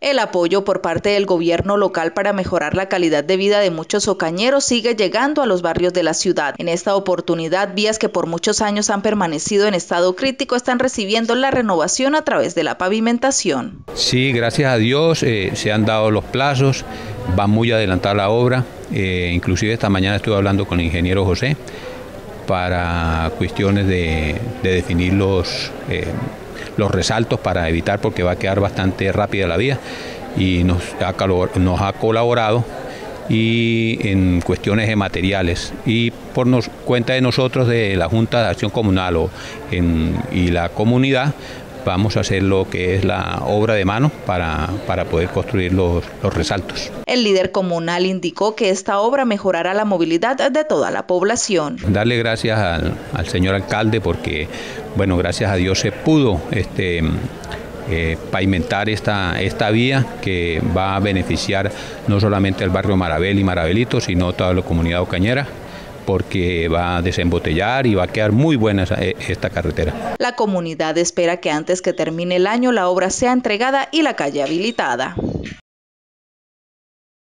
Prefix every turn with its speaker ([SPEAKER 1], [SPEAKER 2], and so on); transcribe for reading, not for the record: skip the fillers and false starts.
[SPEAKER 1] El apoyo por parte del gobierno local para mejorar la calidad de vida de muchos ocañeros sigue llegando a los barrios de la ciudad. En esta oportunidad, vías que por muchos años han permanecido en estado crítico están recibiendo la renovación a través de la pavimentación.
[SPEAKER 2] Sí, gracias a Dios se han dado los plazos, va muy adelantada la obra. Inclusive esta mañana estuve hablando con el ingeniero José para cuestiones de definir los resaltos para evitar, porque va a quedar bastante rápida la vía, y nos ha colaborado y en cuestiones de materiales, y por cuenta de nosotros de la Junta de Acción Comunal y la comunidad vamos a hacer lo que es la obra de mano para poder construir los resaltos.
[SPEAKER 1] El líder comunal indicó que esta obra mejorará la movilidad de toda la población.
[SPEAKER 2] Darle gracias al señor alcalde porque, bueno, gracias a Dios se pudo pavimentar esta vía que va a beneficiar no solamente al barrio Marabel y Marabelito, sino toda la comunidad ocañera, porque va a desembotellar y va a quedar muy buena esta carretera.
[SPEAKER 1] La comunidad espera que antes que termine el año la obra sea entregada y la calle habilitada.